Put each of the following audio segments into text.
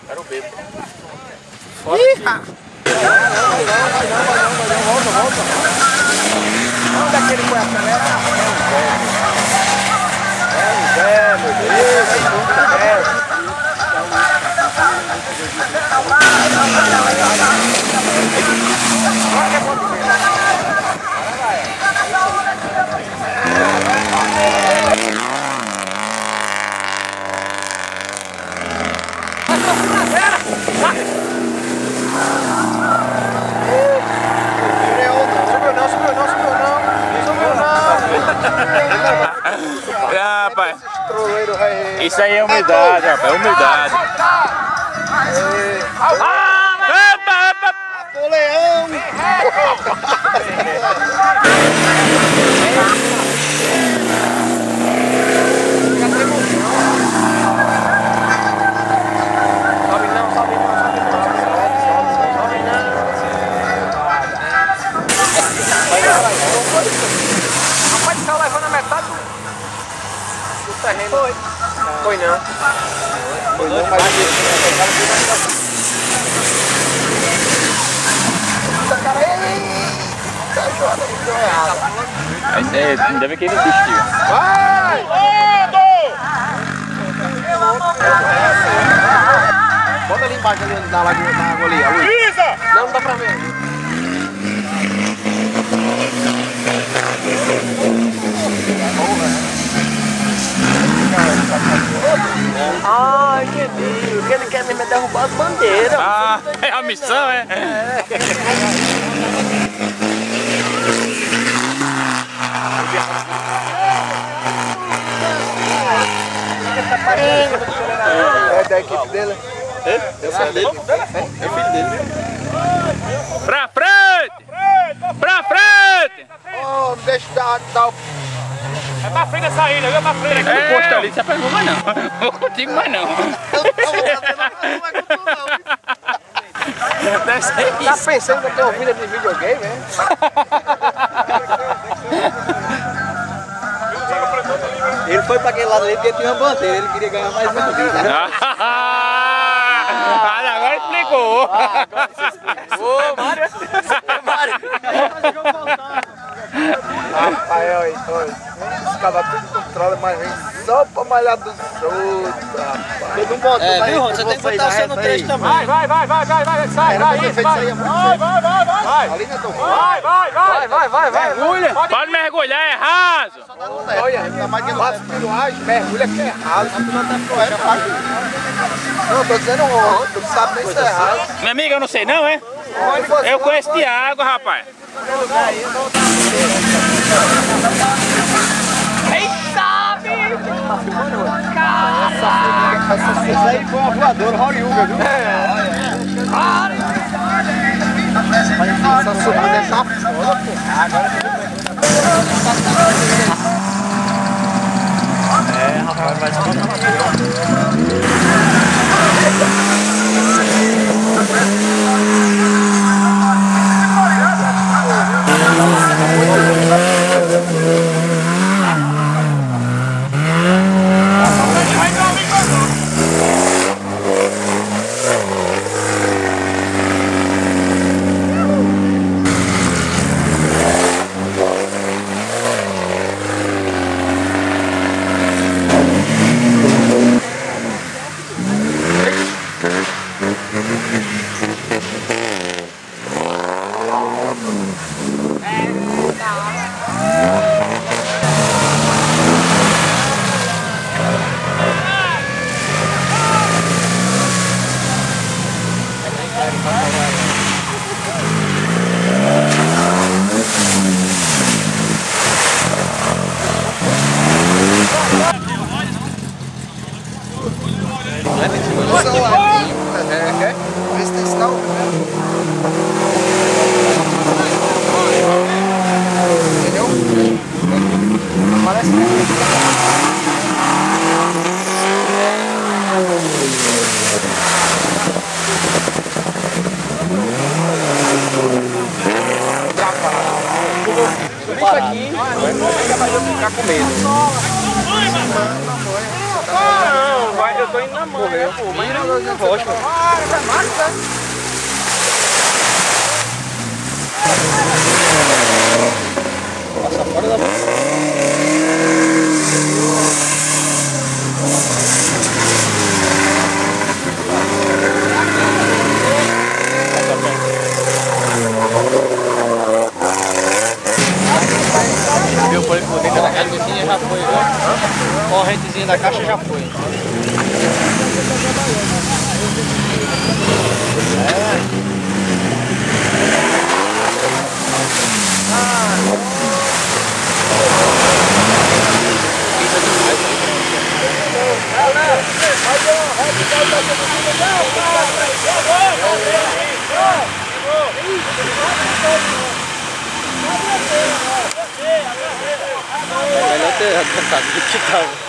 Era o bebo. Volta. Onde é que ele foi acelerar? É, meu Deus. Rapaz, isso aí é humildade, rapaz, é humildade. Epa! O leão! Rapaz, tá levando a metade do terreno. Foi não. Foi não, mas Ainda bem que ele desistiu. vai! Bota ali embaixo ali na lagoa, na água ali, a luz. Não dá pra ver. Ah, entendi. O que ele quer mesmo é derrubar as bandeiras. Ah, é a missão, é? É da equipe dele? É filho dele. É filho dele. Pra frente! Pra frente! Oh, deixa dar o... É pra frente essa ilha, viu? É pra frente. O posto ali, você pegou mais não. Vou contigo mais não. Deve ser Tá isso. pensando que eu tenho vida de videogame, é? Ele foi pra aquele lado ali porque tinha uma bandeira, ele queria ganhar mais uma vida. Agora explicou. Ô, Mário. Rapaz, olha. Os cabas tudo controlam, mas vem só pra malhar dos outros, rapaz. Todo mundo É, viu, Ron? Você tem que botar o seu no trecho também. Vai, sai, vai. Ali não é tão ruim. Vai. Mergulha. Pode mergulhar, é raso. Olha, ainda mais que não faz piruagem, mergulha que é errado. Não, tô dizendo ontem, tu não sabe nem se é errado. Minha amiga, eu não sei não, é? Eu conheço de água, rapaz. Eita, bicho! Essa aí foi uma voadora, Horiuga, viu? Essa subida deve estar foda, pô. É, rapaz, vai se Vê se tem sinal. Entendeu? Parece Isso aqui vai ficar com medo. Não, eu tô indo na mão, pô. Mas não gosto. Tá massa, Passa fora da eu falei por dentro da caixa. correntezinha já foi, viu? Correntezinha da caixa já foi. Melhor ter adiantado do que tava.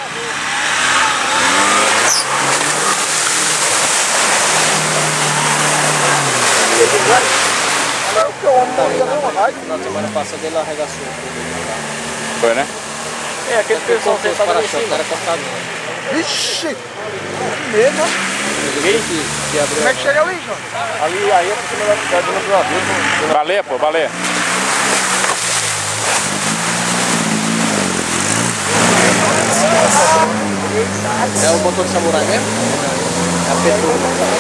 Na semana passada ele arregaçou tudo. Foi, né? É, aquele pessoal que para tá o cara cortado. Vixe! Mesmo? Que abriu. Como é que chega ali, João? ali, aí é por cima da dona do avião. Baleia, pô, baleia. É o motor de samurai mesmo? É a petróleo.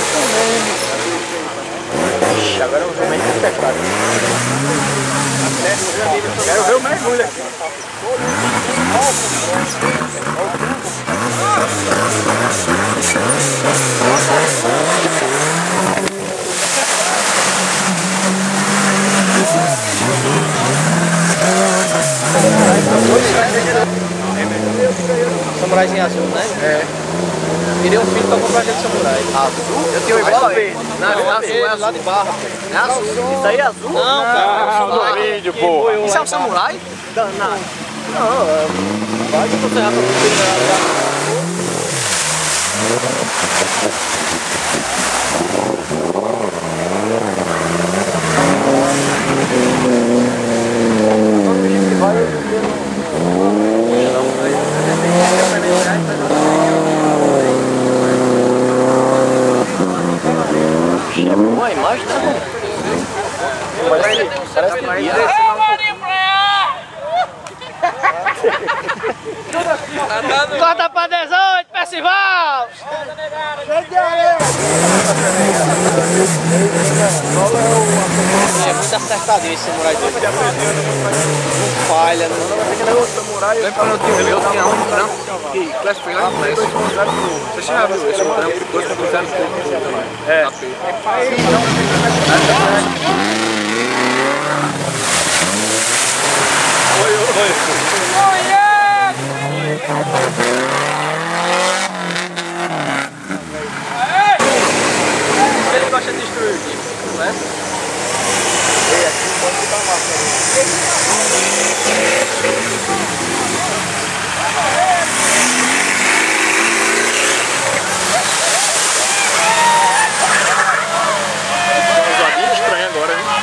Ixi, agora eu vou meio fechado. Quero ver o mergulho aqui. Samuraizinho azul, né? É. Queria um filho pra comprar de samurai. Azul? Eu tenho igual verde. Não, é azul, lá de barra. É azul. Isso aí é azul? Não, cara. Ah, no vídeo, pô. Isso é um samurai? Danado. Vai que você rapa Uma imagem, né? Parece que Corta pra 18, Percival! É muito acertadinho esse samurai dele. Não falha, não. Eu tinha um branco que classificou lá, mas você já viu esse branco? Dois computados que é. Ele gosta de destruir, né? Estranho agora, viu?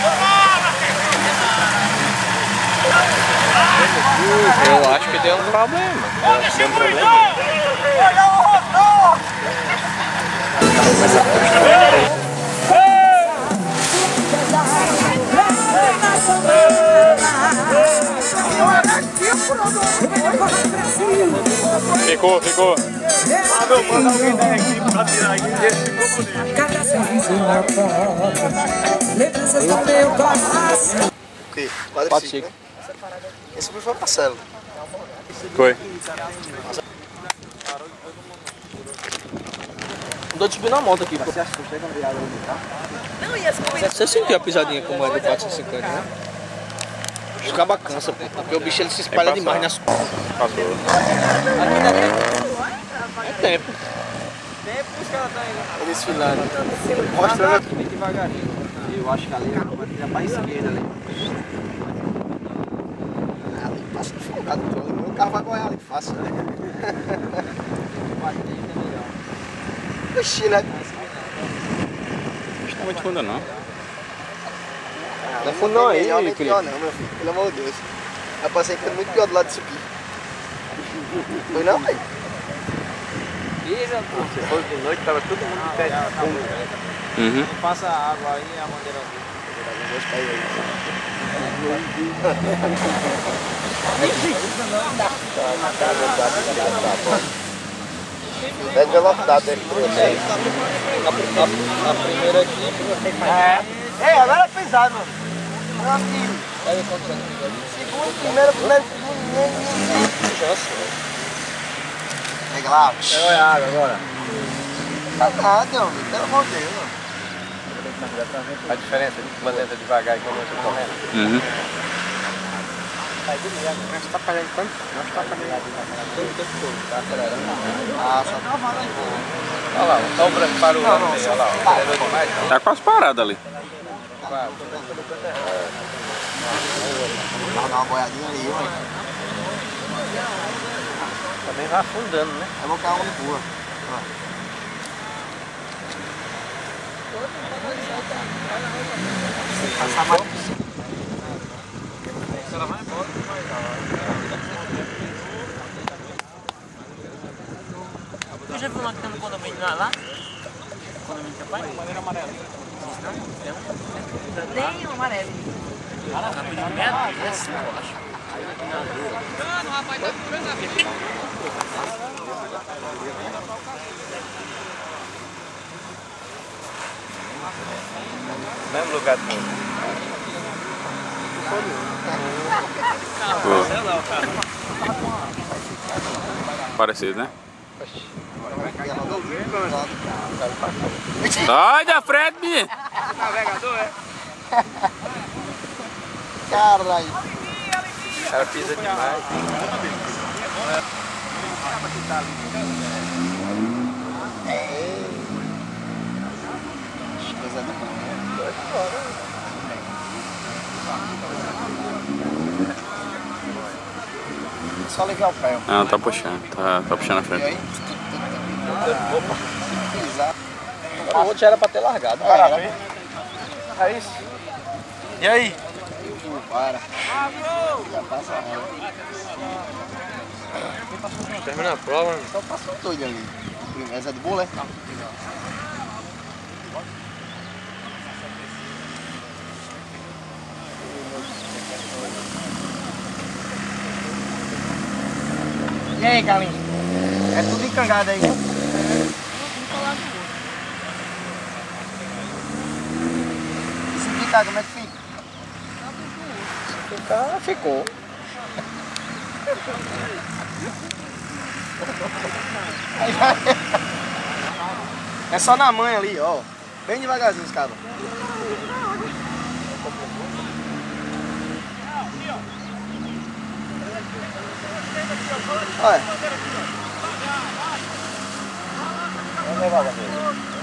Eu acho que deu um problema. Deu um problema. Ficou. Manda alguém daí aqui pra tirar aqui, ficou bonito. Cada sorriso na cara, lembranças do meu coração. O quê? Quadriciclo. Esse foi o Marcelo. Foi. Andou de subir na moto aqui, pô. Você sentiu a pisadinha como é do 450, né? Os cabas cansa, pô. Porque o bicho ele se espalha demais nas costas. Passou. É tempo. Eles filaram. Mostrando Aqui bem devagarinho. Eu acho que ali vai tirar pra esquerda ali. ali, passa folgado. Meu carro vai goiar ali fácil, né? Oxi, né? Não está muito fundo, não. Não é fundo não aí, não, pior não, meu filho. Pelo amor de Deus. Eu passei que foi muito pior do lado de subir. Foi não, velho? Se fosse de noite, tava todo mundo de pé de fundo. Uhum. Passa a água aí e a bandeira azul. É velocidade dele. A primeira equipe. É, agora é pesado, mano. Segundo, primeiro, pega lá. Olha a água agora. Tá nada, homem. Pelo amor de Deus. A diferença de quando entra devagar e quando entra correndo. Uhum. Nós tá fazendo quanto? Nós tá fazendo tá acelerando. Olha lá, só o branco parou lá no meio, olha lá, acelerou demais. Tá quase parado ali. Dá uma boiadinha ali, mano. Também vai afundando, né? Eu vou cair uma boa. Passar mais. Ela vai embora. Tu já viu uma que tem no condomínio lá? Condomínio do teu pai? Maneira amarela. Tem um amarelo. Na Pedro Neto? É assim, eu acho. Não, rapaz, tá furando a vida. Mesmo lugar do mundo. Parecido, né? Sai da frente, menino! Navegador, é? Caralho. O cara pisa demais. Só ligar o pé. Não, tá puxando. Tá puxando a E frente. aí? Pisar. O outro já era pra ter largado. É isso. E aí? Para. Já passa a hora. Termina a prova, né? Só passou doido ali. Essa é de boa, né? E aí, Carlinhos? É tudo encangado aí. E se ficar, como é que fica? Se ficar, ficou. Aí vai. É só na manha ali, ó. Bem devagarzinho, os cabos. Olha. Vamos levar a bandeira.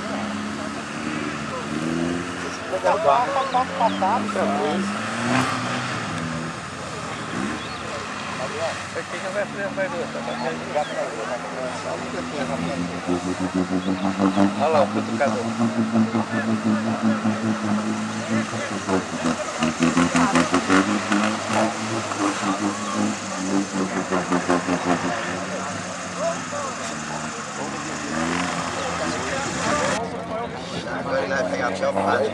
Olha lá o cutucador. Agora ele vai pegar até o pátio.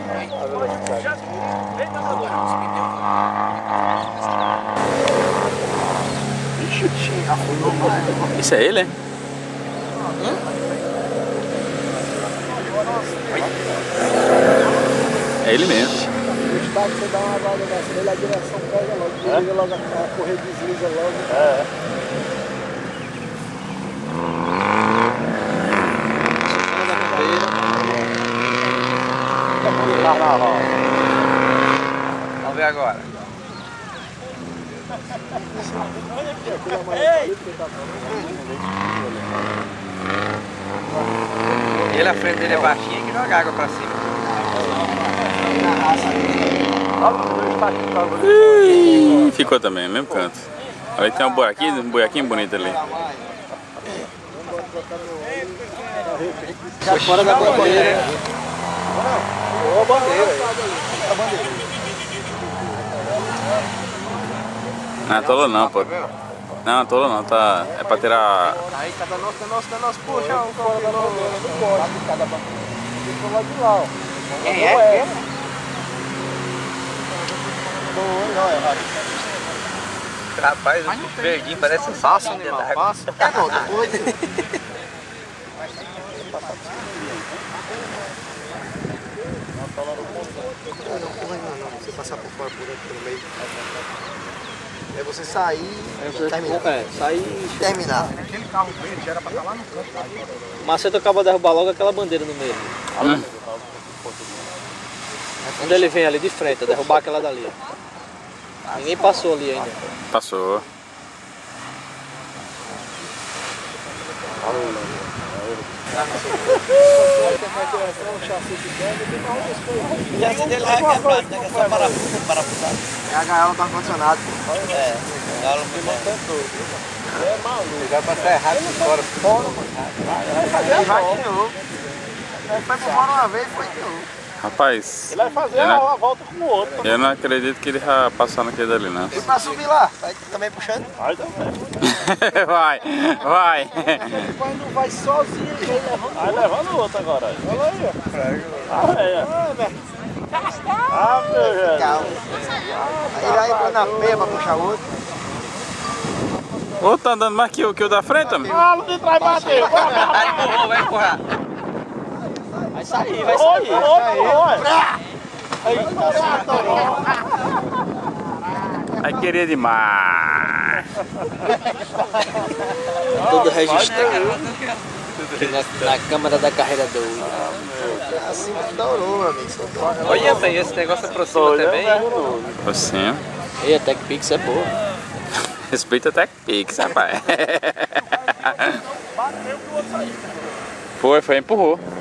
Isso é ele, é? É ele mesmo. O estado você dá uma vaga dessa dele, a direção pega logo, desliga logo, a correia desliga logo. Vamos ver agora. Ele, a frente dele é baixinha que joga água pra cima. Ih, ficou também, no mesmo canto. Ali tem um buraquinho bonito ali. Já fora da bandeira. Boa bandeira. Não, tolo não, pô. Não, tolo não, tá. É pra tirar. Aí cada nosso, puxa um fora da bandeira, não pode. Cada bandeira do lado de lá, ó. Quem é? Rapaz, o bicho verdinho parece um Passa, animal, passa. É bom, depois. Você passar por fora, por dentro, pelo meio. É você sair e terminar. Sair. Terminar. O Maceta acaba de derrubar logo aquela bandeira no meio. Quando ele vem ali de frente, derrubar aquela dali. Ninguém passou ali ainda. Passou. E assim dele é quebrado, né? Que é só parafusado. É a gaiola do ar-condicionado. É, ela foi montando tudo. É maluco. Já passar errado por fora. Vai de novo. Ele foi por fora uma vez e foi de novo. Rapaz, Ele vai fazer a volta com o outro. eu não acredito que ele vai passar naquele dali, não. E pra subir lá, vai também puxando? Vai também. Vai, vai. Depois não vai sozinho, ele levando. Vai levando o outro agora. Olha aí, ó. Ah, velho. Ah, meu velho. Calma. Aí ele vai entrar na feia pra puxar o outro. O outro tá andando mais que o da frente, amigo? Ah, não de trás bateu. Vai empurrar, vai empurrar. Vai sair, vai sair. Aí queria demais. Tudo registrado. Aqui na câmara da carreira do Assim estourou, meu amigo. Olha, bem, esse negócio aproxima também. Assim. E a TechPix é boa. Respeita até Pix, rapaz. Foi, empurrou.